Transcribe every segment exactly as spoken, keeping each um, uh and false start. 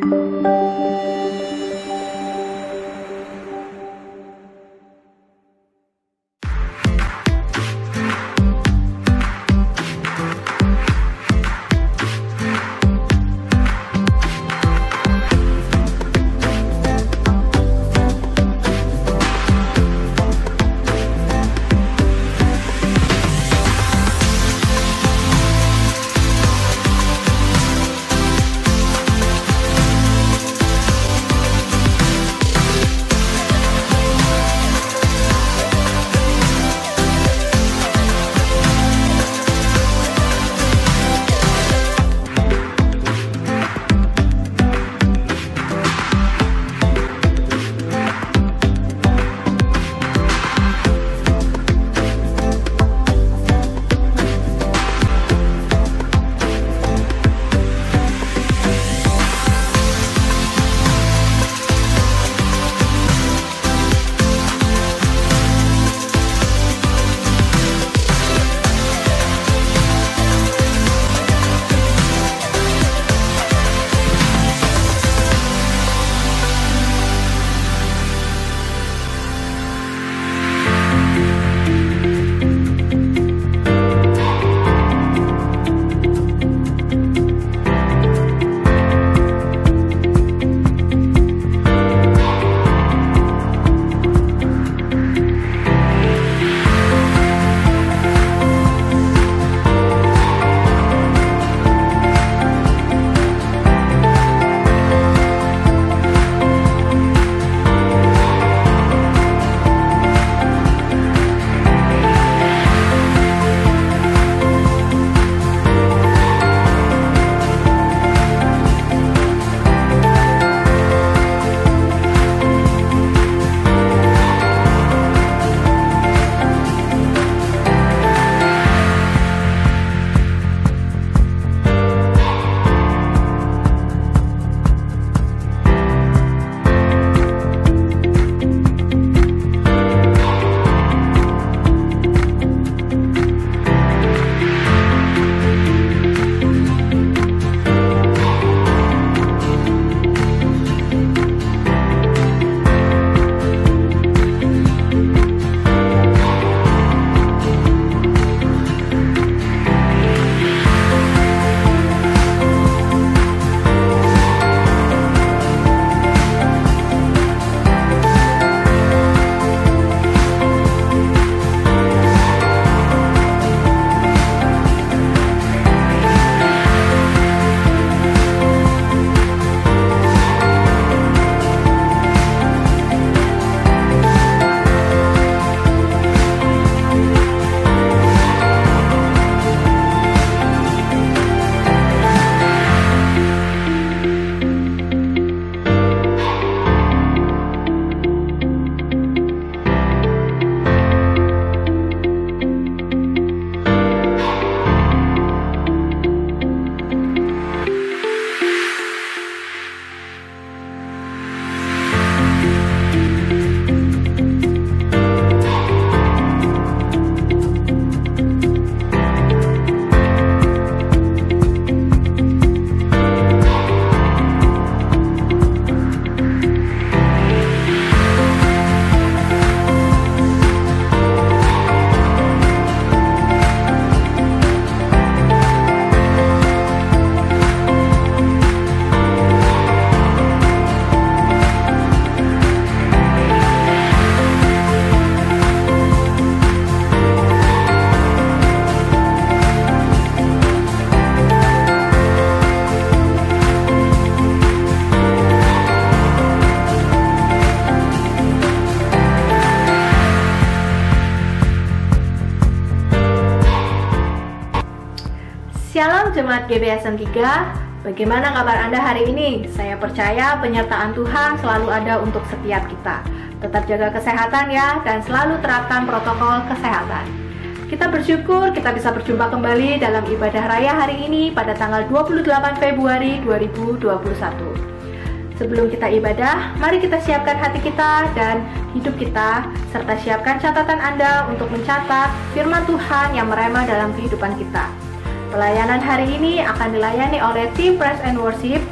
Shalom Jemaat G B S M tiga, bagaimana kabar Anda hari ini? Saya percaya penyertaan Tuhan selalu ada untuk setiap kita. Tetap jaga kesehatan ya, dan selalu terapkan protokol kesehatan. Kita bersyukur kita bisa berjumpa kembali dalam ibadah raya hari ini pada tanggal dua puluh delapan Februari dua ribu dua puluh satu. Sebelum kita ibadah, mari kita siapkan hati kita dan hidup kita, serta siapkan catatan Anda untuk mencatat firman Tuhan yang merema dalam kehidupan kita. Pelayanan hari ini akan dilayani oleh tim Praise and Worship,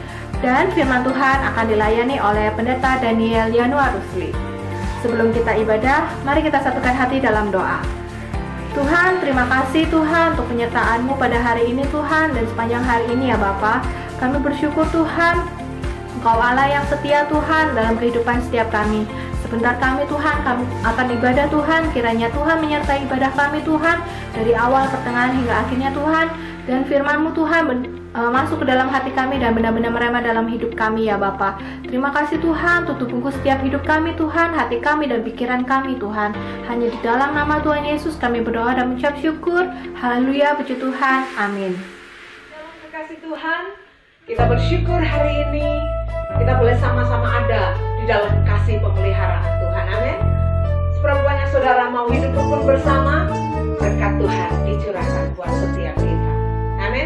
Dan firman Tuhan akan dilayani oleh Pendeta Daniel Yanuar Rusli. Sebelum kita ibadah, mari kita satukan hati dalam doa. Tuhan, terima kasih Tuhan untuk penyertaan-Mu pada hari ini Tuhan, dan sepanjang hari ini ya Bapa. Kami bersyukur Tuhan, Engkau Allah yang setia Tuhan dalam kehidupan setiap kami. Sebentar kami Tuhan, kami akan ibadah Tuhan, kiranya Tuhan menyertai ibadah kami Tuhan, dari awal, pertengahan, hingga akhirnya Tuhan, dan firman-Mu Tuhan uh, masuk ke dalam hati kami dan benar-benar merema dalam hidup kami ya Bapa. Terima kasih Tuhan, tutup bungkus setiap hidup kami Tuhan, hati kami dan pikiran kami Tuhan. Hanya di dalam nama Tuhan Yesus kami berdoa dan mengucap syukur. Haleluya, puji Tuhan, amin. Dalam kekasih Tuhan, kita bersyukur hari ini kita boleh sama-sama ada di dalam kasih pemeliharaan Tuhan, amin. Seberapa banyak saudara mau hidup rukun bersama, berkat Tuhan dicurahkan buat setiap kita, amin.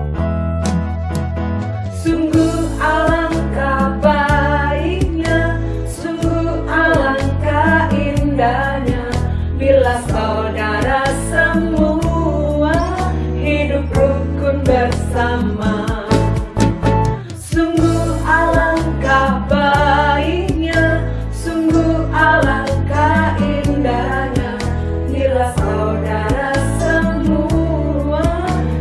Sungguh alangkah baiknya, sungguh alangkah indahnya, bila saudara semua hidup rukun bersama. Sungguh alangkah baiknya, sungguh alangkah indahnya, bila saudara semua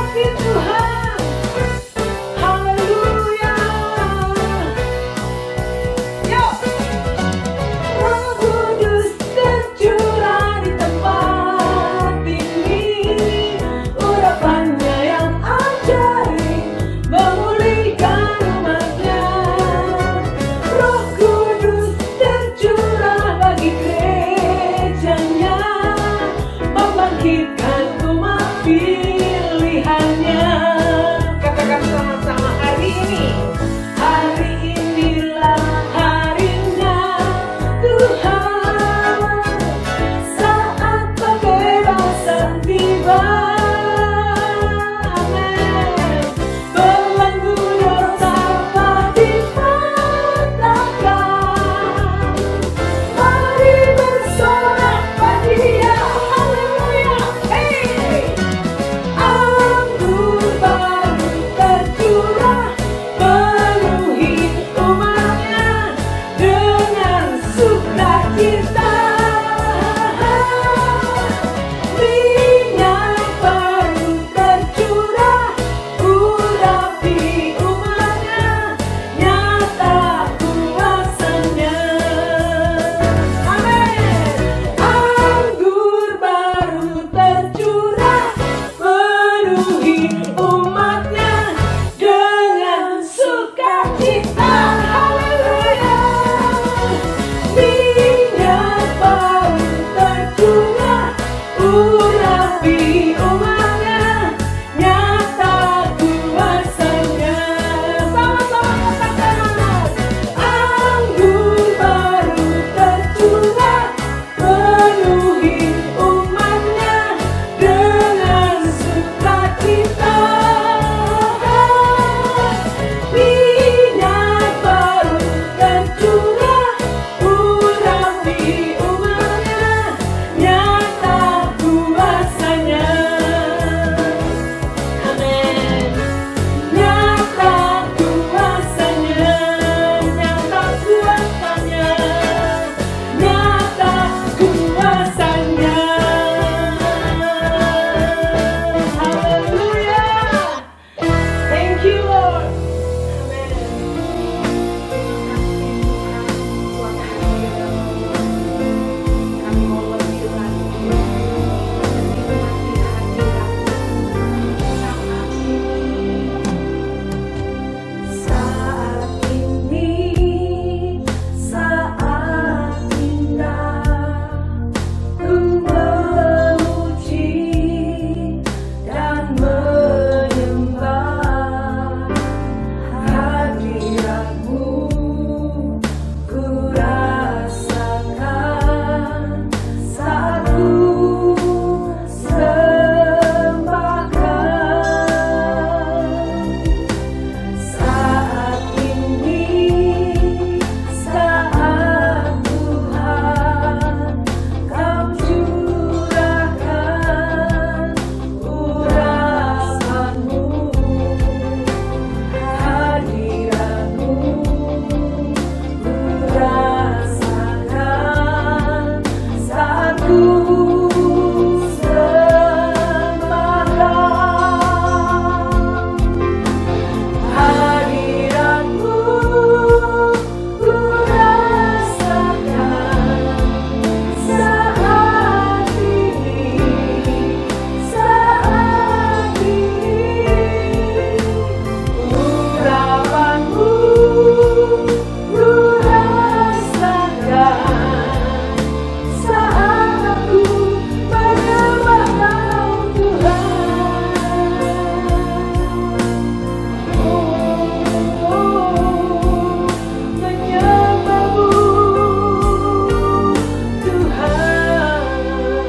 kasih Tuhan. Haleluya. Yuk. Roh Kudus tercurah di tempat ini, urapannya yang ajaib memulihkan umatnya. Roh Kudus tercurah bagi gerejanya, membangkitkan umat pilihannya. Katakan sama-sama, hari ini, hari inilah harinya Tuhan, saat kebebasan tiba. Amin. Belenggu dosa telah dipatahkan. Mari bersorak bagi Dia. Haleluya. Hey. Anggur baru tercurah, penuhi umatnya dengan sukacita. Minyak baru tercurah, urapi umatnya, nyata kuasanya. Amin. Anggur baru tercurah, penuhi umatnya dengan sukacita. Haleluya. Minyak baru tercurah, urapi umatnya, nyata kuasanya. Sama-sama katakan. Anggur baru tercurah, penuhi umatnya dengan sukacita. Minyak baru tercurah, urapi umatnya, nyata kuasanya. Amin. Nyata kuasanya, nyata kuasanya, nyata kuasanya. Haleluya. Thank you Lord. Amin. Terima kasih Tuhan buat hadirat. Kami mau lebih lagi menikmati hadirat saat ini. Saat indah, ku memuji dan menyembah hadirat-Mu. Ku rasakan saat ku sembahkan. Saat ini, saat Tuhan Kau curahkan urapan-Mu, hadirat-Mu. Ku rasakan saat ku sembahkan. Hadirat-Mu ku rasakan saat ini, saat ini. Urapan-Mu ku rasakan saat aku menyembah Kau Tuhan. Oh, menyembah-Mu Tuhan.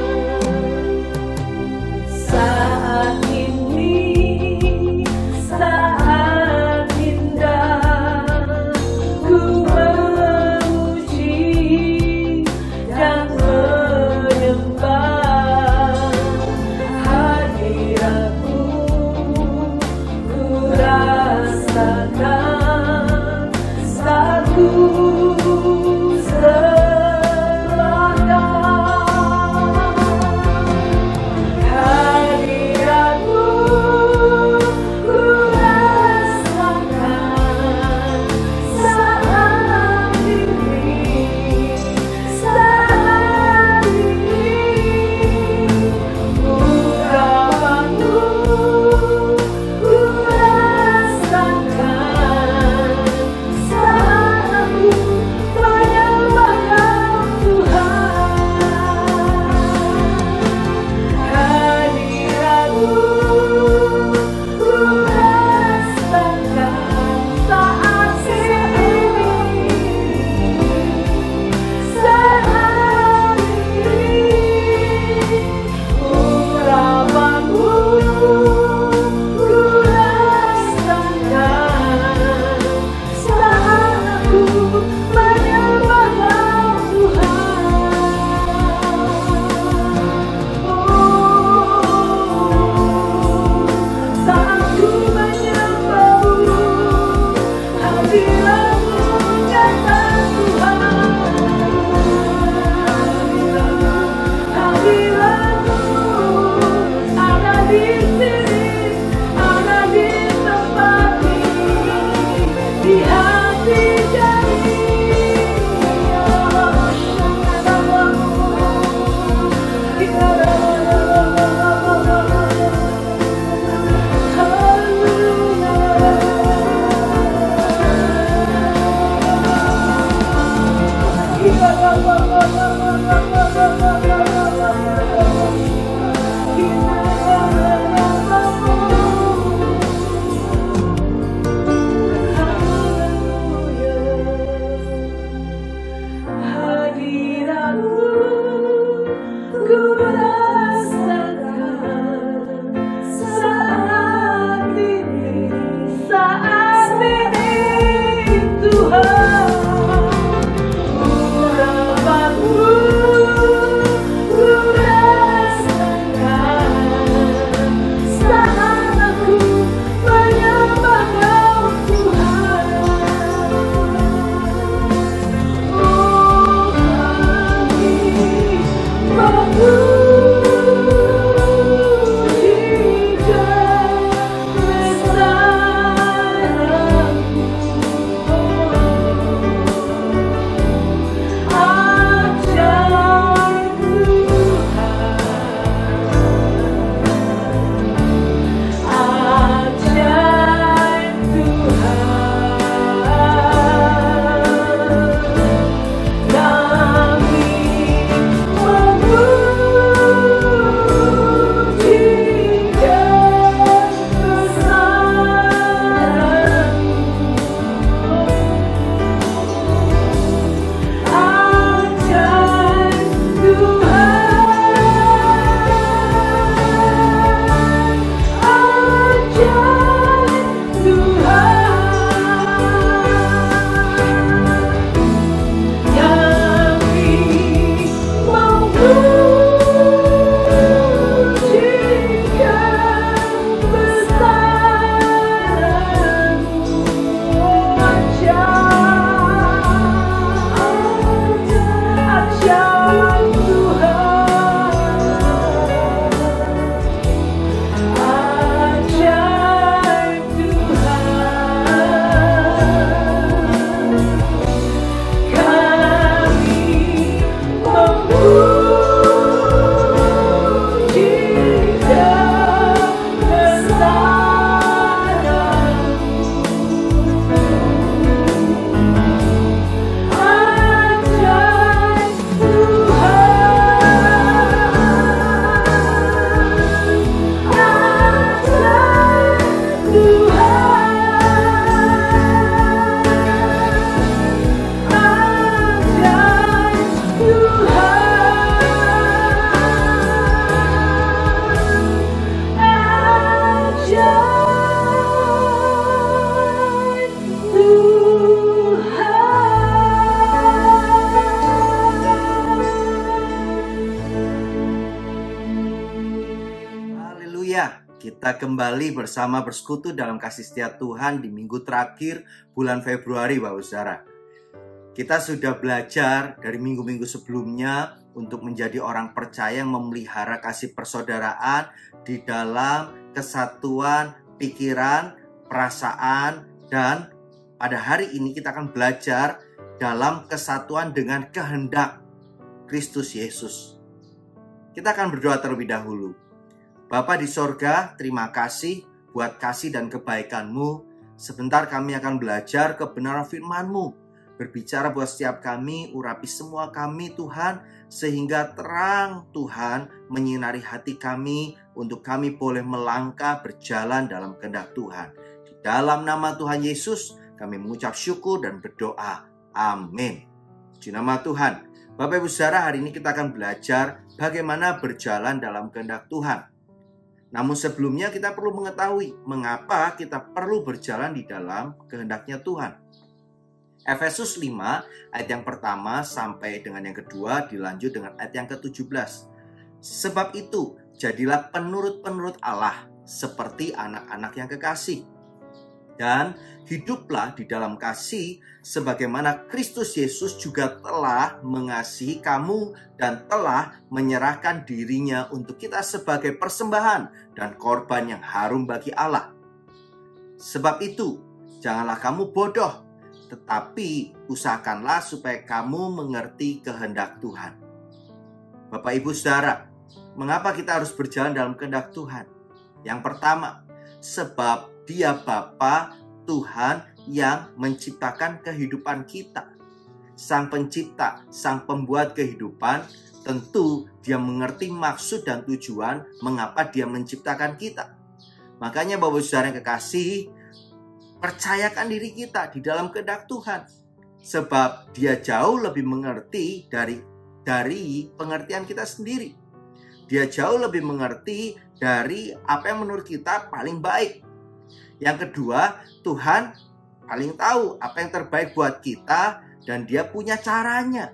Saat ini, saat indah, ku memuji dan menyembah hadirat-Mu. Ku rasakan saat ku sembahkan. Hadirat-Mu Kita kembali bersama bersekutu dalam kasih setia Tuhan di minggu terakhir bulan Februari, Bapak Saudara. Kita sudah belajar dari minggu-minggu sebelumnya untuk menjadi orang percaya yang memelihara kasih persaudaraan di dalam kesatuan pikiran, perasaan, dan pada hari ini kita akan belajar dalam kesatuan dengan kehendak Kristus Yesus. Kita akan berdoa terlebih dahulu. Bapa di sorga, terima kasih buat kasih dan kebaikan-Mu. Sebentar kami akan belajar kebenaran firman-Mu. Berbicara buat setiap kami, urapi semua kami Tuhan, sehingga terang Tuhan menyinari hati kami untuk kami boleh melangkah berjalan dalam kehendak Tuhan. Di dalam nama Tuhan Yesus, kami mengucap syukur dan berdoa. Amin. Di nama Tuhan. Bapak Ibu Saudara, hari ini kita akan belajar bagaimana berjalan dalam kehendak Tuhan. Namun sebelumnya kita perlu mengetahui mengapa kita perlu berjalan di dalam kehendaknya Tuhan. Efesus lima ayat yang pertama sampai dengan yang kedua dilanjut dengan ayat yang ketujuh belas. Sebab itu jadilah penurut-penurut Allah seperti anak-anak yang kekasih. Dan hiduplah di dalam kasih sebagaimana Kristus Yesus juga telah mengasihi kamu dan telah menyerahkan dirinya untuk kita sebagai persembahan dan korban yang harum bagi Allah. Sebab itu, janganlah kamu bodoh, tetapi usahakanlah supaya kamu mengerti kehendak Tuhan. Bapak Ibu Saudara, mengapa kita harus berjalan dalam kehendak Tuhan? Yang pertama, sebab Dia Bapa Tuhan yang menciptakan kehidupan kita. Sang pencipta, sang pembuat kehidupan, tentu Dia mengerti maksud dan tujuan mengapa Dia menciptakan kita. Makanya Bapak Saudara yang kekasih, percayakan diri kita di dalam kehendak Tuhan. Sebab Dia jauh lebih mengerti dari dari pengertian kita sendiri. Dia jauh lebih mengerti dari apa yang menurut kita paling baik. Yang kedua, Tuhan paling tahu apa yang terbaik buat kita dan Dia punya caranya.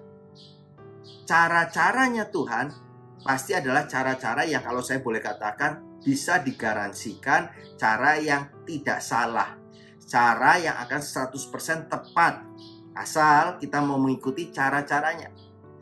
Cara-caranya Tuhan pasti adalah cara-cara yang kalau saya boleh katakan bisa digaransikan cara yang tidak salah. Cara yang akan seratus persen tepat asal kita mau mengikuti cara-caranya.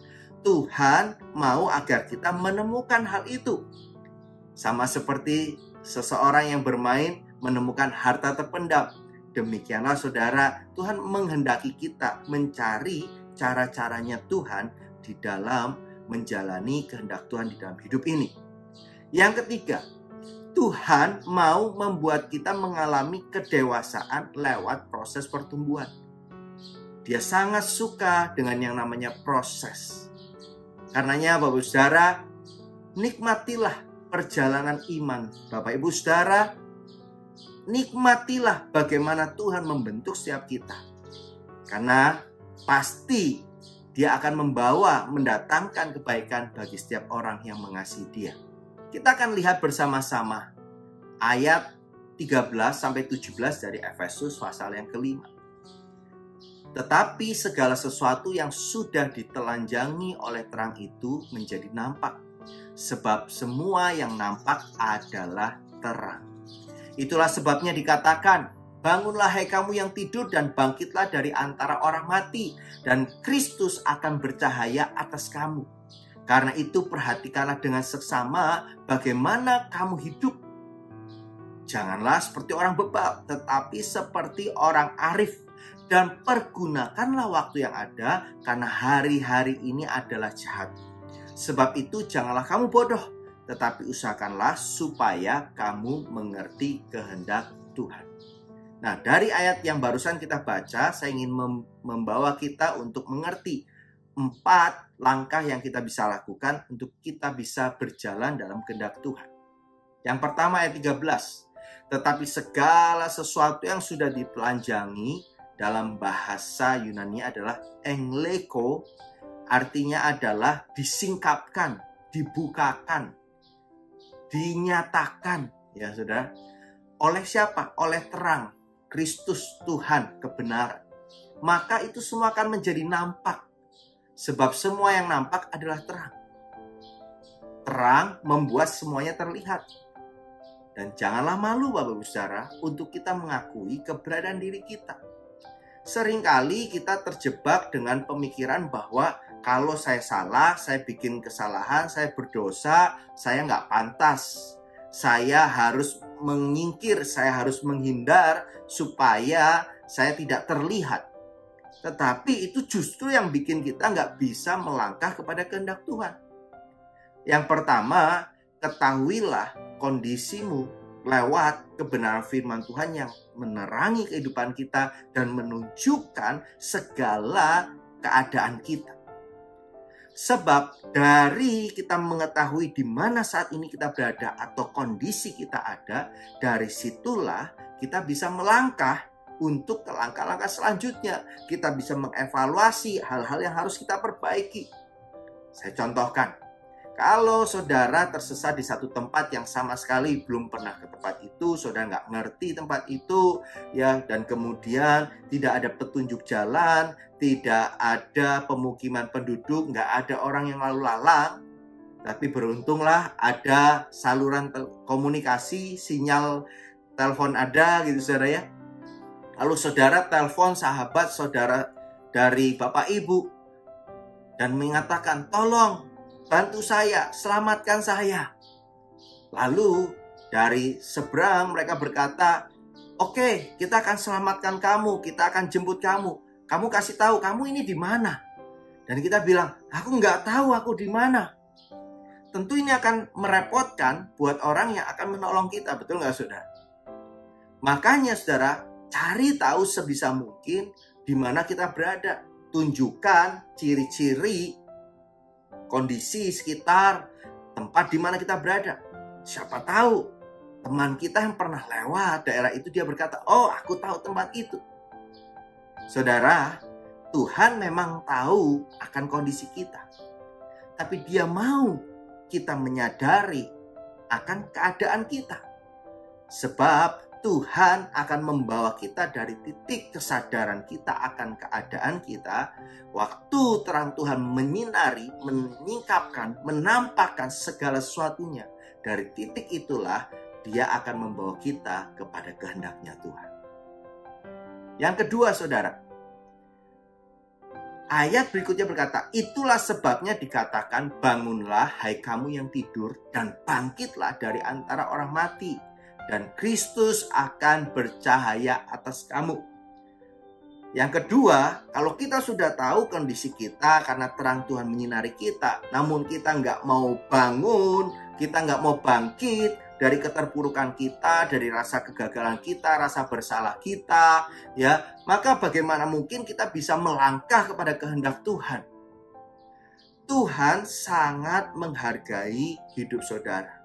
Tuhan mau agar kita menemukan hal itu. Sama seperti seseorang yang bermain menemukan harta terpendam. Demikianlah saudara, Tuhan menghendaki kita mencari cara-caranya Tuhan di dalam menjalani kehendak Tuhan di dalam hidup ini. Yang ketiga, Tuhan mau membuat kita mengalami kedewasaan lewat proses pertumbuhan. Dia sangat suka dengan yang namanya proses. Karenanya Bapak Ibu Saudara, nikmatilah perjalanan iman Bapak Ibu Saudara. Nikmatilah bagaimana Tuhan membentuk setiap kita. Karena pasti Dia akan membawa, mendatangkan kebaikan bagi setiap orang yang mengasihi Dia. Kita akan lihat bersama-sama ayat tiga belas sampai tujuh belas dari Efesus pasal yang kelima. Tetapi segala sesuatu yang sudah ditelanjangi oleh terang itu menjadi nampak. Sebab semua yang nampak adalah terang. Itulah sebabnya dikatakan, bangunlah hai kamu yang tidur dan bangkitlah dari antara orang mati, dan Kristus akan bercahaya atas kamu. Karena itu perhatikanlah dengan seksama bagaimana kamu hidup. Janganlah seperti orang bebal, tetapi seperti orang arif. Dan pergunakanlah waktu yang ada, karena hari-hari ini adalah jahat. Sebab itu janganlah kamu bodoh, tetapi usahakanlah supaya kamu mengerti kehendak Tuhan. Nah, dari ayat yang barusan kita baca, saya ingin mem- membawa kita untuk mengerti empat langkah yang kita bisa lakukan untuk kita bisa berjalan dalam kehendak Tuhan. Yang pertama ayat tiga belas. Tetapi segala sesuatu yang sudah ditelanjangi, dalam bahasa Yunani adalah engleko, artinya adalah disingkapkan, dibukakan, dinyatakan, ya saudara. Oleh siapa? Oleh terang, Kristus Tuhan kebenaran. Maka itu semua akan menjadi nampak. Sebab semua yang nampak adalah terang. Terang membuat semuanya terlihat. Dan janganlah malu Bapak Ibu Saudara untuk kita mengakui keberadaan diri kita. Seringkali kita terjebak dengan pemikiran bahwa kalau saya salah, saya bikin kesalahan, saya berdosa, saya nggak pantas. Saya harus menyingkir, saya harus menghindar supaya saya tidak terlihat. Tetapi itu justru yang bikin kita nggak bisa melangkah kepada kehendak Tuhan. Yang pertama, ketahuilah kondisimu lewat kebenaran firman Tuhan yang menerangi kehidupan kita dan menunjukkan segala keadaan kita. Sebab dari kita mengetahui di mana saat ini kita berada atau kondisi kita ada, dari situlah kita bisa melangkah untuk ke langkah-langkah selanjutnya. Kita bisa mengevaluasi hal-hal yang harus kita perbaiki. Saya contohkan, kalau saudara tersesat di satu tempat yang sama sekali belum pernah ke tempat itu, saudara nggak ngerti tempat itu, ya, dan kemudian tidak ada petunjuk jalan, tidak ada pemukiman penduduk, nggak ada orang yang lalu lalang, tapi beruntunglah ada saluran komunikasi, sinyal telepon ada, gitu saudara ya. Lalu saudara telepon sahabat saudara dari Bapak Ibu dan mengatakan, tolong bantu saya, selamatkan saya. Lalu dari seberang mereka berkata, oke, kita akan selamatkan kamu, kita akan jemput kamu. Kamu kasih tahu kamu ini di mana. Dan kita bilang, aku nggak tahu aku di mana. Tentu ini akan merepotkan buat orang yang akan menolong kita, betul nggak saudara? Makanya saudara, cari tahu sebisa mungkin di mana kita berada. Tunjukkan ciri-ciri kondisi sekitar tempat di mana kita berada. Siapa tahu teman kita yang pernah lewat daerah itu dia berkata, oh aku tahu tempat itu. Saudara, Tuhan memang tahu akan kondisi kita. Tapi dia mau kita menyadari akan keadaan kita. Sebab Tuhan akan membawa kita dari titik kesadaran kita akan keadaan kita. Waktu terang Tuhan menyinari, menyingkapkan, menampakkan segala sesuatunya. Dari titik itulah dia akan membawa kita kepada kehendaknya Tuhan. Yang kedua saudara, ayat berikutnya berkata, itulah sebabnya dikatakan, bangunlah hai kamu yang tidur dan bangkitlah dari antara orang mati. Dan Kristus akan bercahaya atas kamu. Yang kedua, kalau kita sudah tahu kondisi kita karena terang Tuhan menyinari kita, namun kita nggak mau bangun, kita nggak mau bangkit dari keterpurukan kita, dari rasa kegagalan kita, rasa bersalah kita, ya, maka bagaimana mungkin kita bisa melangkah kepada kehendak Tuhan? Tuhan sangat menghargai hidup saudara.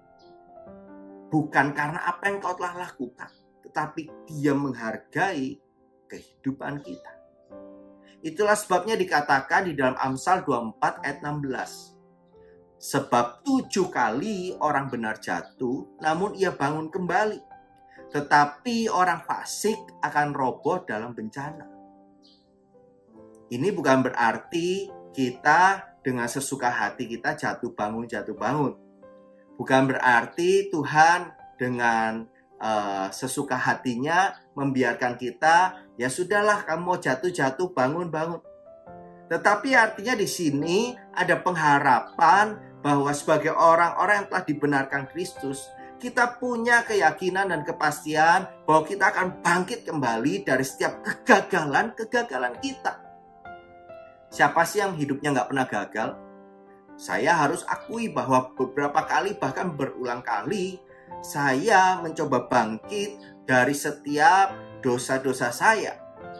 Bukan karena apa yang kau telah lakukan, tetapi dia menghargai kehidupan kita. Itulah sebabnya dikatakan di dalam Amsal dua puluh empat ayat enam belas. Sebab tujuh kali orang benar jatuh, namun ia bangun kembali. Tetapi orang fasik akan roboh dalam bencana. Ini bukan berarti kita dengan sesuka hati kita jatuh bangun, jatuh bangun. Bukan berarti Tuhan dengan uh, sesuka hatinya membiarkan kita, ya sudahlah kamu mau jatuh-jatuh, bangun-bangun. Tetapi artinya di sini ada pengharapan bahwa sebagai orang-orang yang telah dibenarkan Kristus, kita punya keyakinan dan kepastian bahwa kita akan bangkit kembali dari setiap kegagalan-kegagalan kita. Siapa sih yang hidupnya nggak pernah gagal? Saya harus akui bahwa beberapa kali, bahkan berulang kali, saya mencoba bangkit dari setiap dosa-dosa saya.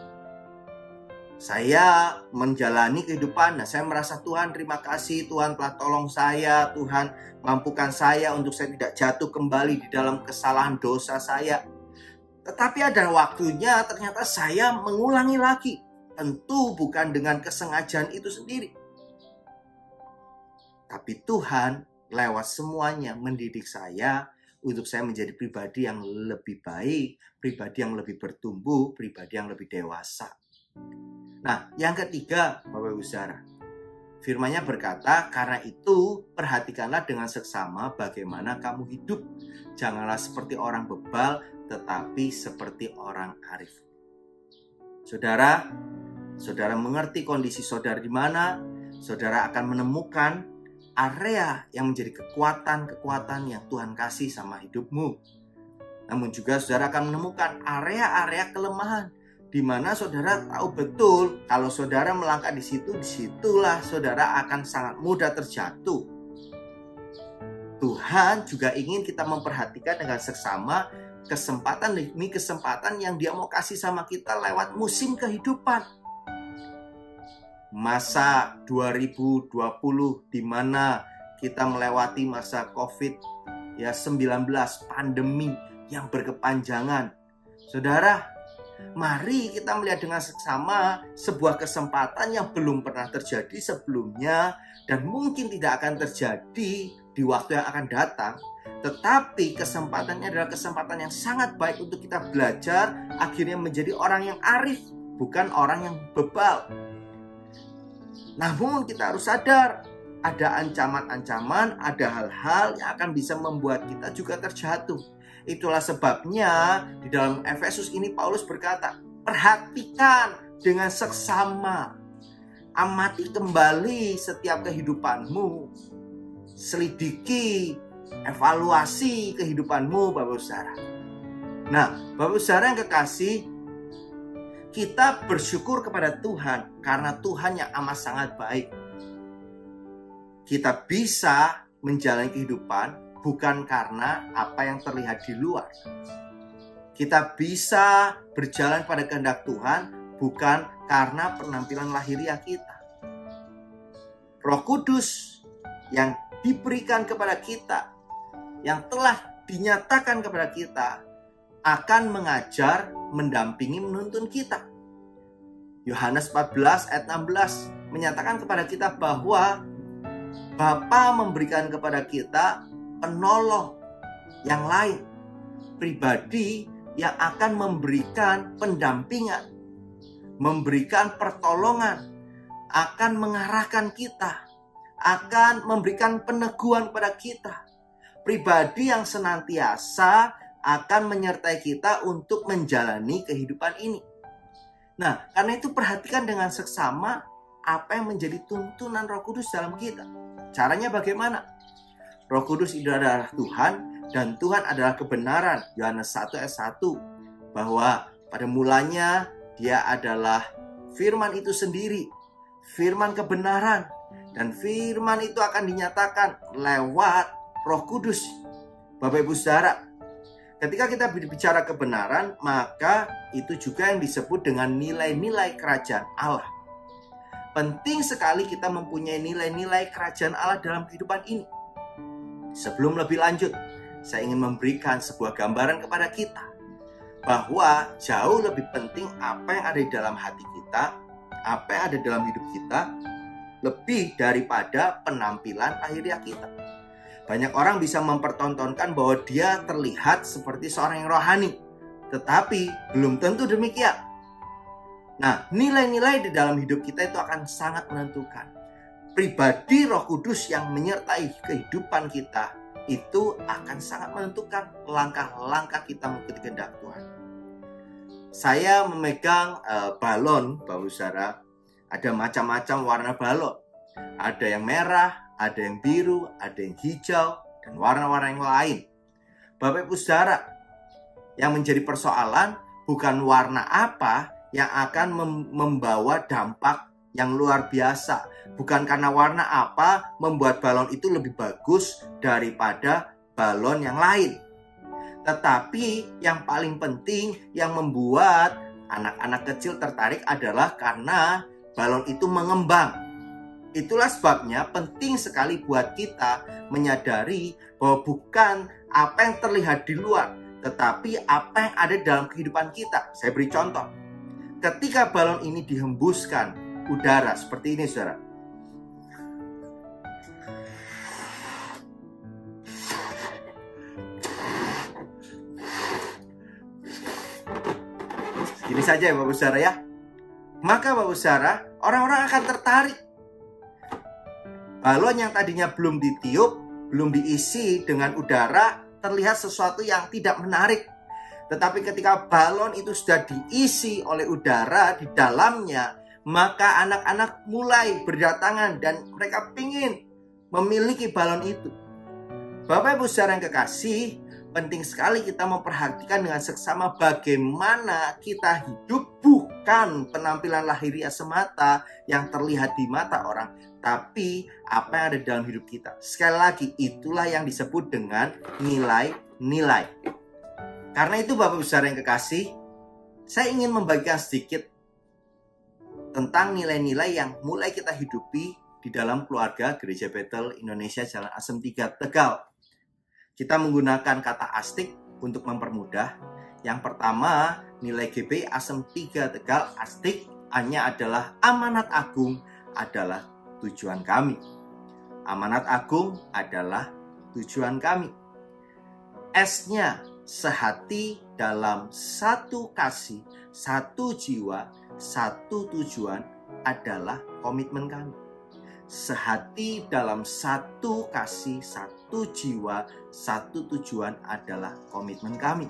Saya menjalani kehidupan dan saya merasa Tuhan terima kasih, Tuhan telah tolong saya, Tuhan mampukan saya untuk saya tidak jatuh kembali di dalam kesalahan dosa saya. Tetapi ada waktunya ternyata saya mengulangi lagi. Tentu bukan dengan kesengajaan itu sendiri. Tapi Tuhan lewat semuanya mendidik saya untuk saya menjadi pribadi yang lebih baik, pribadi yang lebih bertumbuh, pribadi yang lebih dewasa. Nah, yang ketiga, Bapak Ibu Saudara, Firman-Nya berkata, karena itu perhatikanlah dengan seksama bagaimana kamu hidup. Janganlah seperti orang bebal, tetapi seperti orang arif. Saudara, saudara mengerti kondisi saudara di mana, saudara akan menemukan area yang menjadi kekuatan-kekuatan yang Tuhan kasih sama hidupmu. Namun juga saudara akan menemukan area-area kelemahan di mana saudara tahu betul kalau saudara melangkah di situ, disitulah saudara akan sangat mudah terjatuh. Tuhan juga ingin kita memperhatikan dengan seksama kesempatan demi kesempatan yang Dia mau kasih sama kita lewat musim kehidupan. Masa dua ribu dua puluh di mana kita melewati masa covid sembilan belas, pandemi yang berkepanjangan. Saudara, mari kita melihat dengan seksama sebuah kesempatan yang belum pernah terjadi sebelumnya dan mungkin tidak akan terjadi di waktu yang akan datang. Tetapi kesempatannya adalah kesempatan yang sangat baik untuk kita belajar akhirnya menjadi orang yang arif, bukan orang yang bebal. Namun kita harus sadar, ada ancaman-ancaman, ada hal-hal yang akan bisa membuat kita juga terjatuh. Itulah sebabnya di dalam Efesus ini Paulus berkata, perhatikan dengan seksama. Amati kembali setiap kehidupanmu. Selidiki, evaluasi kehidupanmu, Bapak Saudara. Nah, Bapak Saudara yang kekasih, kita bersyukur kepada Tuhan karena Tuhan yang amat sangat baik. Kita bisa menjalani kehidupan bukan karena apa yang terlihat di luar. Kita bisa berjalan pada kehendak Tuhan bukan karena penampilan lahiriah kita. Roh Kudus yang diberikan kepada kita, yang telah dinyatakan kepada kita, akan mengajar, mendampingi, menuntun kita. Yohanes empat belas ayat enam belas menyatakan kepada kita bahwa Bapa memberikan kepada kita penolong yang lain, pribadi yang akan memberikan pendampingan, memberikan pertolongan, akan mengarahkan kita, akan memberikan peneguhan kepada kita, pribadi yang senantiasa akan menyertai kita untuk menjalani kehidupan ini. Nah, karena itu perhatikan dengan seksama apa yang menjadi tuntunan Roh Kudus dalam kita. Caranya bagaimana? Roh Kudus itu adalah Tuhan dan Tuhan adalah kebenaran. Yohanes satu ayat satu. Bahwa pada mulanya Dia adalah firman itu sendiri. Firman kebenaran. Dan firman itu akan dinyatakan lewat Roh Kudus. Bapak Ibu Saudara, ketika kita berbicara kebenaran, maka itu juga yang disebut dengan nilai-nilai kerajaan Allah. Penting sekali kita mempunyai nilai-nilai kerajaan Allah dalam kehidupan ini. Sebelum lebih lanjut, saya ingin memberikan sebuah gambaran kepada kita bahwa jauh lebih penting apa yang ada di dalam hati kita, apa yang ada dalam hidup kita, lebih daripada penampilan lahiriah kita. Banyak orang bisa mempertontonkan bahwa dia terlihat seperti seorang yang rohani, tetapi belum tentu demikian. Nah, nilai-nilai di dalam hidup kita itu akan sangat menentukan. Pribadi Roh Kudus yang menyertai kehidupan kita itu akan sangat menentukan langkah-langkah kita mengikuti kehendak Tuhan. Saya memegang uh, balon, Bapak Saudara. Ada macam-macam warna balon. Ada yang merah, ada yang biru, ada yang hijau, dan warna-warna yang lain. Bapak Ibu Saudara, yang menjadi persoalan bukan warna apa yang akan mem- membawa dampak yang luar biasa. Bukan karena warna apa membuat balon itu lebih bagus daripada balon yang lain. Tetapi yang paling penting yang membuat anak-anak kecil tertarik adalah karena balon itu mengembang. Itulah sebabnya penting sekali buat kita menyadari bahwa bukan apa yang terlihat di luar, tetapi apa yang ada dalam kehidupan kita. Saya beri contoh. Ketika balon ini dihembuskan udara seperti ini, saudara. Segini saja ya Bapak Saudara ya. Maka Bapak Saudara, orang-orang akan tertarik. balon yang tadinya belum ditiup, belum diisi dengan udara, terlihat sesuatu yang tidak menarik. Tetapi ketika balon itu sudah diisi oleh udara di dalamnya, maka anak-anak mulai berdatangan dan mereka ingin memiliki balon itu. Bapak Ibu saudara yang kekasih, penting sekali kita memperhatikan dengan seksama bagaimana kita hidup bukan penampilan lahiriah semata yang terlihat di mata orang, tapi apa yang ada dalam hidup kita. Sekali lagi, itulah yang disebut dengan nilai-nilai. Karena itu Bapak Ibu saudara yang kekasih, saya ingin membagikan sedikit tentang nilai-nilai yang mulai kita hidupi di dalam keluarga Gereja Bethel Indonesia Jalan Asem tiga Tegal. Kita menggunakan kata astik untuk mempermudah. Yang pertama, nilai G B Asem tiga Tegal astik A-nya adalah amanat agung adalah tujuan kami. Amanat agung adalah tujuan kami. S-nya sehati dalam satu kasih, satu jiwa, satu tujuan adalah komitmen kami. Sehati dalam satu kasih, satu jiwa, satu tujuan adalah komitmen kami.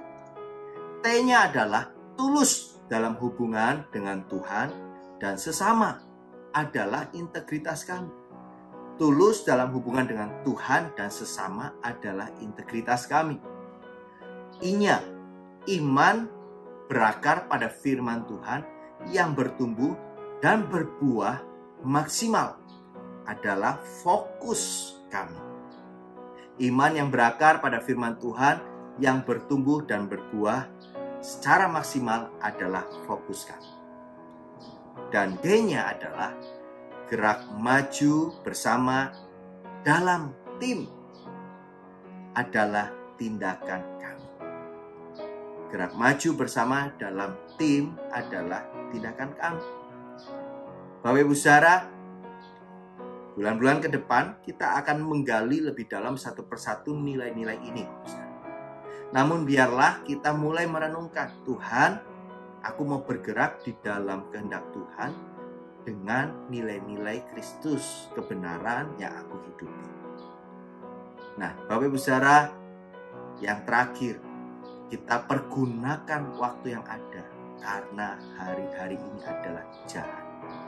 T-nya adalah tulus dalam hubungan dengan Tuhan dan sesama adalah integritas kami. Tulus dalam hubungan dengan Tuhan dan sesama adalah integritas kami. I-nya, iman berakar pada firman Tuhan yang bertumbuh dan berbuah maksimal adalah fokus kami. Iman yang berakar pada firman Tuhan yang bertumbuh dan berbuah secara maksimal adalah fokus kami. Dan D-nya adalah gerak maju bersama dalam tim adalah tindakan kami. Gerak maju bersama dalam tim adalah tindakan kami. Bapak Ibu saudara, bulan-bulan ke depan kita akan menggali lebih dalam satu persatu nilai-nilai ini. Namun biarlah kita mulai merenungkan, Tuhan, aku mau bergerak di dalam kehendak Tuhan dengan nilai-nilai Kristus, kebenaran yang aku hidupi. Nah, Bapak Ibu saudara, yang terakhir, kita pergunakan waktu yang ada karena hari-hari ini adalah jahat.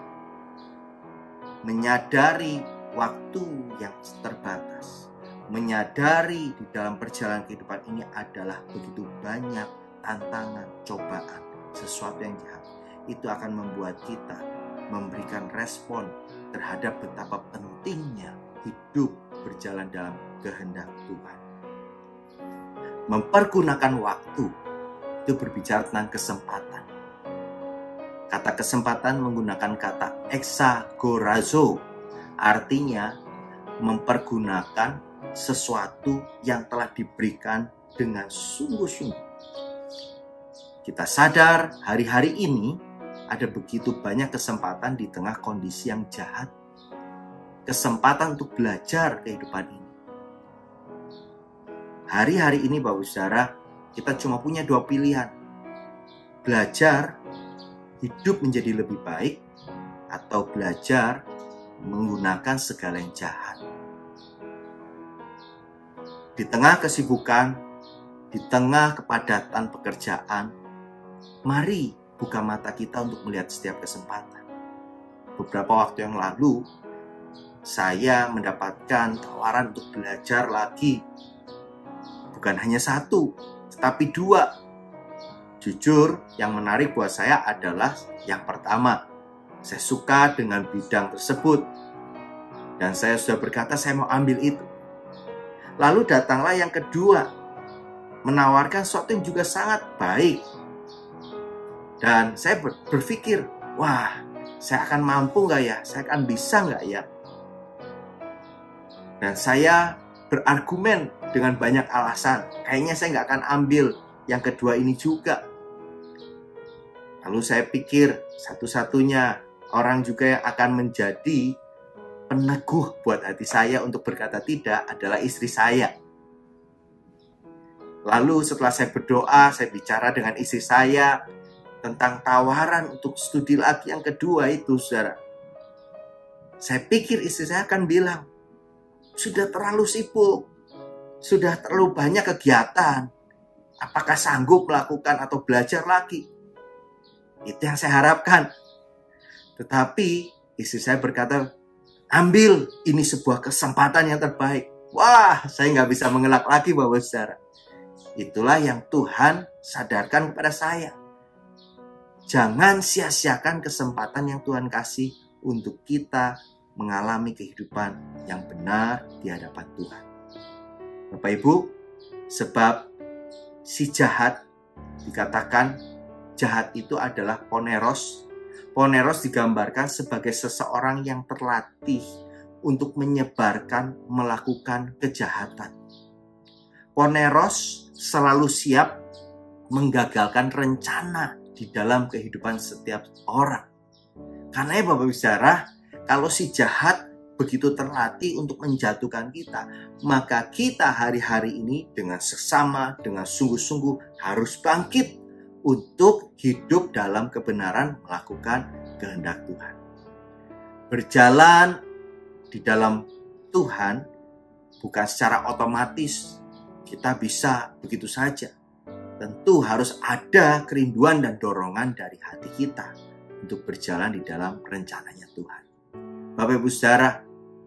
Menyadari waktu yang terbatas, menyadari di dalam perjalanan kehidupan ini adalah begitu banyak tantangan, cobaan, sesuatu yang jahat. Itu akan membuat kita memberikan respon terhadap betapa pentingnya hidup berjalan dalam kehendak Tuhan. Mempergunakan waktu itu berbicara tentang kesempatan. Kata kesempatan menggunakan kata exagorazo, artinya mempergunakan sesuatu yang telah diberikan dengan sungguh-sungguh. Kita sadar hari-hari ini ada begitu banyak kesempatan di tengah kondisi yang jahat. Kesempatan untuk belajar kehidupan ini. Hari-hari ini Bapak saudara, kita cuma punya dua pilihan. Belajar hidup menjadi lebih baik atau belajar menggunakan segala yang jahat. Di tengah kesibukan, di tengah kepadatan pekerjaan, mari buka mata kita untuk melihat setiap kesempatan. Beberapa waktu yang lalu, saya mendapatkan tawaran untuk belajar lagi. Bukan hanya satu, tetapi dua. Jujur, yang menarik buat saya adalah yang pertama. Saya suka dengan bidang tersebut. Dan saya sudah berkata saya mau ambil itu. Lalu datanglah yang kedua. Menawarkan sesuatu yang juga sangat baik. Dan saya berpikir, wah, saya akan mampu gak ya? Saya akan bisa gak ya? Dan saya berargumen dengan banyak alasan. Kayaknya saya gak akan ambil yang kedua ini juga. Lalu saya pikir, satu-satunya orang juga yang akan menjadi peneguh buat hati saya untuk berkata tidak adalah istri saya. Lalu setelah saya berdoa, saya bicara dengan istri saya tentang tawaran untuk studi lagi yang kedua itu, saudara. Saya pikir istri saya akan bilang, sudah terlalu sibuk, sudah terlalu banyak kegiatan. Apakah sanggup melakukan atau belajar lagi? Itu yang saya harapkan. Tetapi istri saya berkata, ambil, ini sebuah kesempatan yang terbaik. Wah, saya nggak bisa mengelak lagi, Bapak Saudara. Itulah yang Tuhan sadarkan kepada saya. Jangan sia-siakan kesempatan yang Tuhan kasih untuk kita mengalami kehidupan yang benar di hadapan Tuhan. Bapak Ibu, sebab si jahat dikatakan jahat itu adalah poneros. Poneros digambarkan sebagai seseorang yang terlatih untuk menyebarkan, melakukan kejahatan. Poneros selalu siap menggagalkan rencana di dalam kehidupan setiap orang. Karena ya Bapak Saudara, kalau si jahat begitu terlatih untuk menjatuhkan kita, maka kita hari-hari ini dengan seksama, dengan sungguh-sungguh harus bangkit untuk hidup dalam kebenaran, melakukan kehendak Tuhan. Berjalan di dalam Tuhan bukan secara otomatis kita bisa begitu saja. Tentu harus ada kerinduan dan dorongan dari hati kita untuk berjalan di dalam rencananya Tuhan. Bapak Ibu Saudara,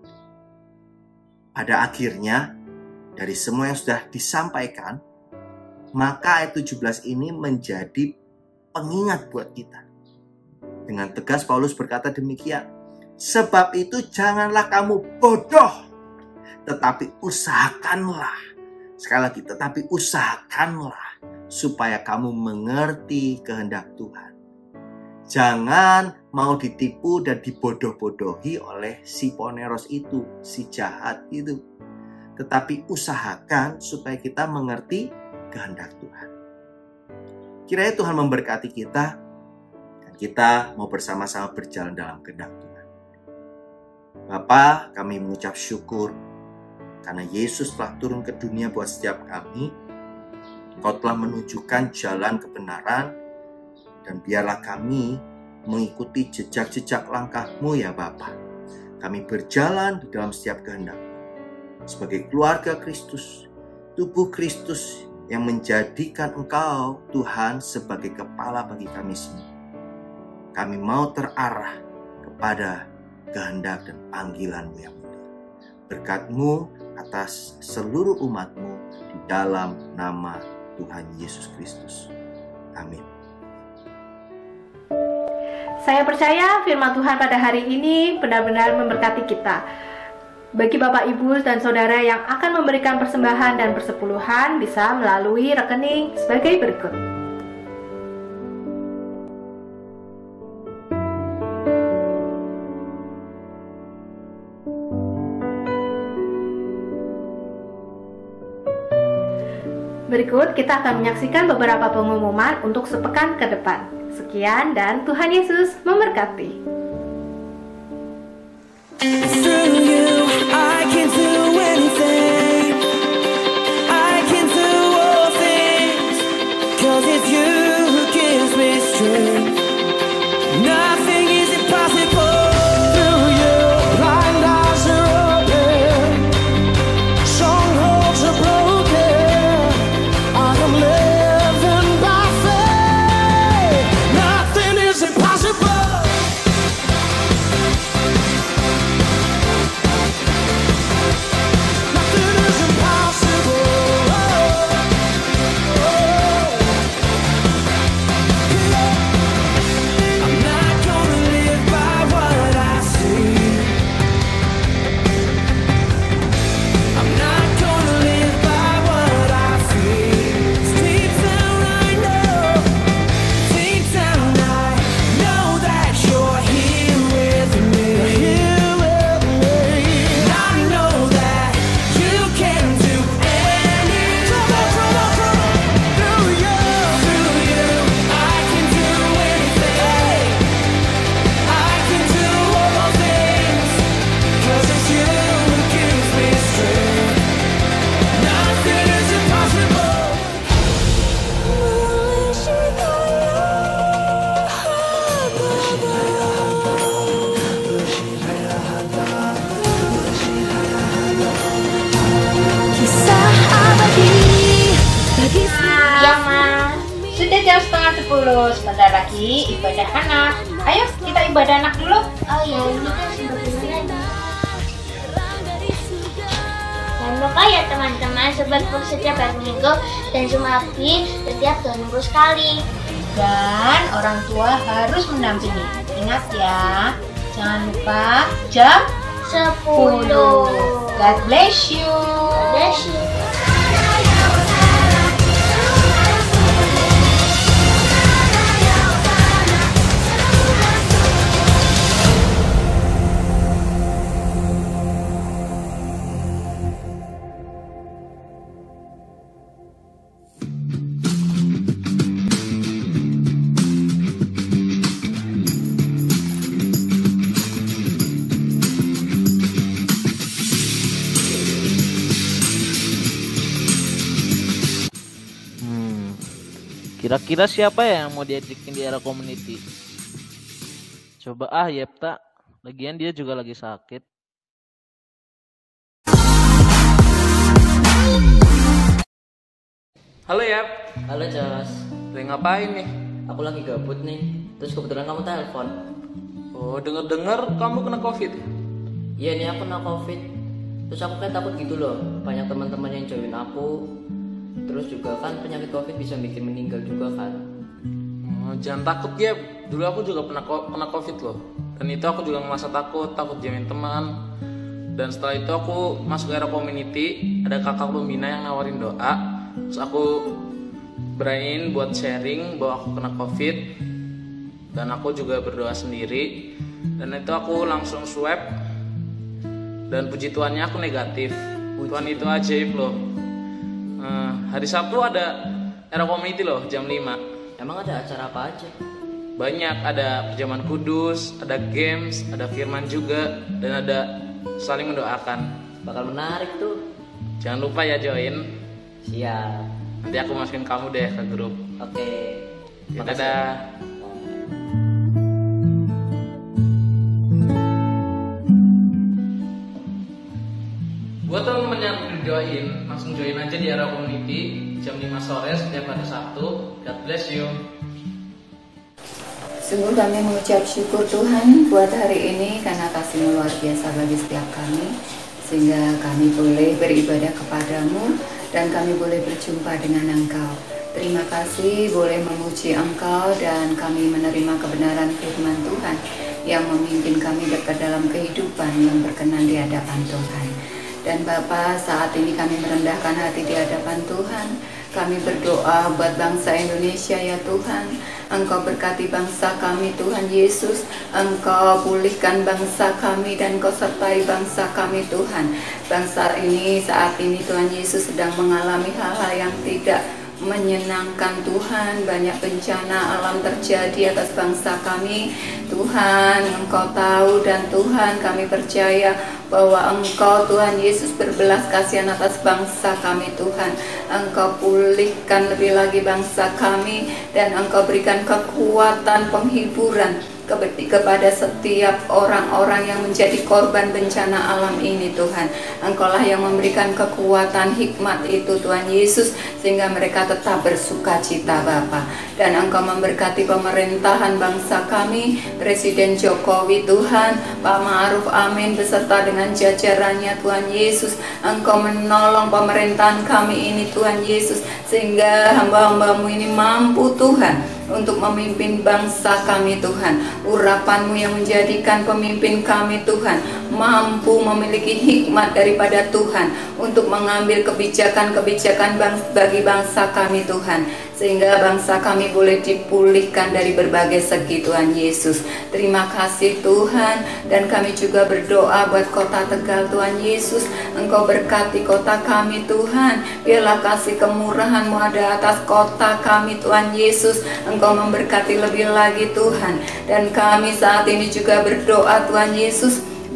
pada akhirnya dari semua yang sudah disampaikan, maka ayat tujuh belas ini menjadi pengingat buat kita. Dengan tegas Paulus berkata demikian, sebab itu janganlah kamu bodoh, tetapi usahakanlah. Sekali lagi, tetapi usahakanlah supaya kamu mengerti kehendak Tuhan. Jangan mau ditipu dan dibodoh-bodohi oleh si poneros itu, si jahat itu. Tetapi usahakan supaya kita mengerti kehendak Tuhan. Kiranya Tuhan memberkati kita dan kita mau bersama-sama berjalan dalam kehendak Tuhan. Bapa, kami mengucap syukur karena Yesus telah turun ke dunia buat setiap kami. Engkau telah menunjukkan jalan kebenaran dan biarlah kami mengikuti jejak-jejak langkah-Mu ya Bapa. Kami berjalan di dalam setiap kehendak sebagai keluarga Kristus, tubuh Kristus yang menjadikan Engkau Tuhan sebagai kepala bagi kami semua. Kami mau terarah kepada kehendak dan panggilan-Mu yang mulia. Berkat-Mu atas seluruh umat-Mu di dalam nama Tuhan Yesus Kristus. Amin. Saya percaya firman Tuhan pada hari ini benar-benar memberkati kita. Bagi Bapak, Ibu, dan Saudara yang akan memberikan persembahan dan persepuluhan bisa melalui rekening sebagai berikut. Berikut kita akan menyaksikan beberapa pengumuman untuk sepekan ke depan. Sekian dan Tuhan Yesus memberkati. Through you, I can do anything. I can do all things. 'Cause it's you who gives me strength. Nothing is impossible. Through you, blind eyes are open. Strongholds are broken. I am living by faith. Nothing is impossible. jam setengah sepuluh. Sebentar lagi ibadah anak. Ayo kita ibadah anak dulu. Oh ya, ini kan sudah beneran. Jangan lupa ya teman-teman, sobat Pur setiap hari Minggu dan Jumapi setiap dua minggu sekali. Dan orang tua harus mendampingi. Ingat ya, jangan lupa jam Sepuluh. God bless you. Bless you. Kira-kira siapa ya yang mau diajakin di era community? Coba ah Yepta, lagian dia juga lagi sakit. Halo Yap. Halo Jos. Lagi ngapain nih? Aku lagi gabut nih. Terus kebetulan kamu telepon. Oh, denger-denger kamu kena covid. Iya nih aku kena covid. Terus aku kayak takut gitu loh. Banyak teman-teman yang join aku. Terus juga kan penyakit covid bisa bikin meninggal juga kan. Oh, jangan takut ya. Dulu aku juga pernah kena covid loh. Dan itu aku juga merasa takut, takut jauhin teman. Dan setelah itu aku masuk era community. Ada kakak pembina yang nawarin doa. Terus aku beraniin buat sharing bahwa aku kena covid. Dan aku juga berdoa sendiri. Dan itu aku langsung swab. Dan puji Tuhannya aku negatif. Tuhan itu ajaib loh. Uh, hari Sabtu ada era community loh jam lima. Emang ada acara apa aja? Banyak, ada perjamuan kudus, ada games, ada firman juga, dan ada saling mendoakan. Bakal menarik tuh. Jangan lupa ya join. Siap. Nanti aku masukin kamu deh ke grup. Oke. Ya, dadah. Buat teman-teman yang join, langsung join aja di era community jam lima sore setiap hari Sabtu. God bless you. Sungguh kami mengucap syukur Tuhan buat hari ini karena kasih-Mu luar biasa bagi setiap kami, sehingga kami boleh beribadah kepadamu dan kami boleh berjumpa dengan Engkau. Terima kasih boleh memuji Engkau dan kami menerima kebenaran firman Tuhan yang memimpin kami dekat dalam kehidupan yang berkenan di hadapan Tuhan. Dan Bapa, saat ini kami merendahkan hati di hadapan Tuhan. Kami berdoa buat bangsa Indonesia ya Tuhan. Engkau berkati bangsa kami Tuhan Yesus. Engkau pulihkan bangsa kami dan Engkau sertai bangsa kami Tuhan. Bangsa ini saat ini Tuhan Yesus sedang mengalami hal-hal yang tidak menyenangkan Tuhan. Banyak bencana alam terjadi atas bangsa kami Tuhan. Engkau tahu dan Tuhan kami percaya bahwa Engkau Tuhan Yesus berbelas kasihan atas bangsa kami Tuhan. Engkau pulihkan lebih lagi bangsa kami dan Engkau berikan kekuatan penghiburan kepada setiap orang-orang yang menjadi korban bencana alam ini Tuhan. Engkaulah yang memberikan kekuatan hikmat itu Tuhan Yesus sehingga mereka tetap bersuka cita Bapa. Dan Engkau memberkati pemerintahan bangsa kami, Presiden Jokowi Tuhan, Pak Ma'ruf Amin beserta dengan jajarannya Tuhan Yesus. Engkau menolong pemerintahan kami ini Tuhan Yesus sehingga hamba-hambamu ini mampu Tuhan untuk memimpin bangsa kami Tuhan. Urapan-Mu yang menjadikan pemimpin kami Tuhan mampu memiliki hikmat daripada Tuhan untuk mengambil kebijakan-kebijakan bagi bangsa kami Tuhan, sehingga bangsa kami boleh dipulihkan dari berbagai segi Tuhan Yesus. Terima kasih Tuhan. Dan kami juga berdoa buat kota Tegal Tuhan Yesus. Engkau berkati kota kami Tuhan. Biarlah kasih kemurahan-Mu ada atas kota kami Tuhan Yesus. Engkau memberkati lebih lagi Tuhan. Dan kami saat ini juga berdoa Tuhan Yesus buat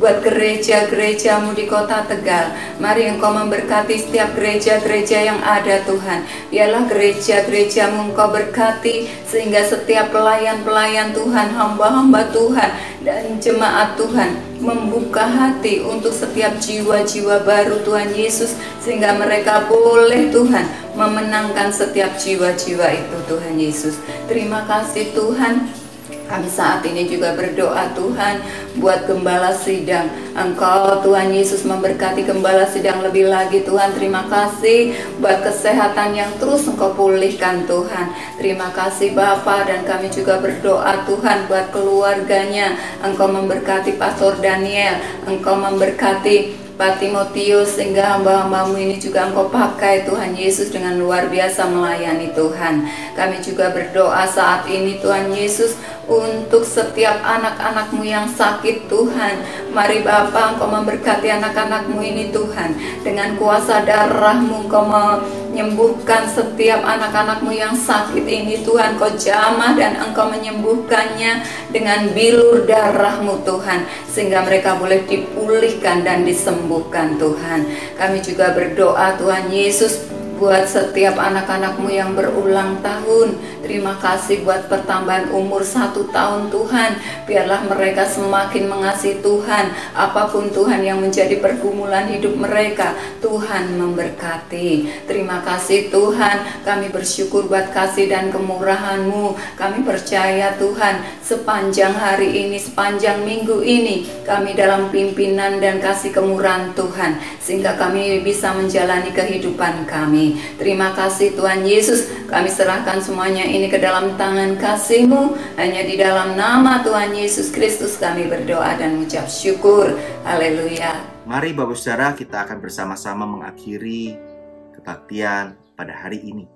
buat gereja-gerejamu di kota Tegal. Mari Engkau memberkati setiap gereja-gereja yang ada Tuhan. Biarlah gereja-gerejamu Engkau berkati, sehingga setiap pelayan-pelayan Tuhan, hamba-hamba Tuhan, dan jemaat Tuhan membuka hati untuk setiap jiwa-jiwa baru Tuhan Yesus, sehingga mereka boleh Tuhan memenangkan setiap jiwa-jiwa itu Tuhan Yesus. Terima kasih Tuhan. Kami saat ini juga berdoa Tuhan buat gembala sidang. Engkau Tuhan Yesus memberkati gembala sidang lebih lagi Tuhan. Terima kasih buat kesehatan yang terus Engkau pulihkan Tuhan. Terima kasih Bapa, dan kami juga berdoa Tuhan buat keluarganya. Engkau memberkati Pastor Daniel, Engkau memberkati Pak Timotius, sehingga hamba-hambamu ini juga Engkau pakai Tuhan Yesus dengan luar biasa melayani Tuhan. Kami juga berdoa saat ini Tuhan Yesus untuk setiap anak-anak-Mu yang sakit Tuhan. Mari Bapa, Engkau memberkati anak-anak-Mu ini Tuhan. Dengan kuasa darah-Mu Engkau menyembuhkan setiap anak-anak-Mu yang sakit ini Tuhan. Engkau jamah dan Engkau menyembuhkannya dengan bilur darah-Mu Tuhan, sehingga mereka boleh dipulihkan dan disembuhkan Tuhan. Kami juga berdoa Tuhan Yesus buat setiap anak-anak-Mu yang berulang tahun. Terima kasih buat pertambahan umur satu tahun Tuhan. Biarlah mereka semakin mengasihi Tuhan. Apapun Tuhan yang menjadi pergumulan hidup mereka, Tuhan memberkati. Terima kasih Tuhan. Kami bersyukur buat kasih dan kemurahan-Mu. Kami percaya Tuhan, sepanjang hari ini, sepanjang minggu ini, kami dalam pimpinan dan kasih kemurahan Tuhan, sehingga kami bisa menjalani kehidupan kami. Terima kasih Tuhan Yesus. Kami serahkan semuanya ini ke dalam tangan kasih-Mu. Hanya di dalam nama Tuhan Yesus Kristus kami berdoa dan mengucap syukur. Haleluya. Mari Bapak Saudara, kita akan bersama-sama mengakhiri kebaktian pada hari ini.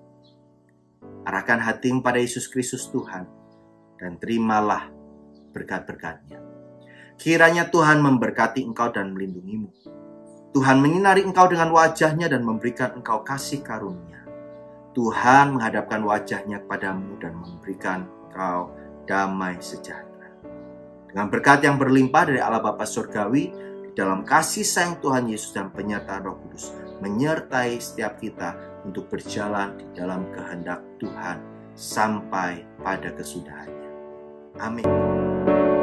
Arahkan hatimu pada Yesus Kristus Tuhan, dan terimalah berkat-berkat-Nya. Kiranya Tuhan memberkati engkau dan melindungimu. Tuhan menyinari engkau dengan wajah-Nya dan memberikan engkau kasih karunia. Tuhan menghadapkan wajah-Nya kepadamu dan memberikan engkau damai sejahtera. Dengan berkat yang berlimpah dari Allah Bapa Surgawi, di dalam kasih sayang Tuhan Yesus dan penyertaan Roh Kudus, menyertai setiap kita untuk berjalan di dalam kehendak Tuhan sampai pada kesudahannya. Amin.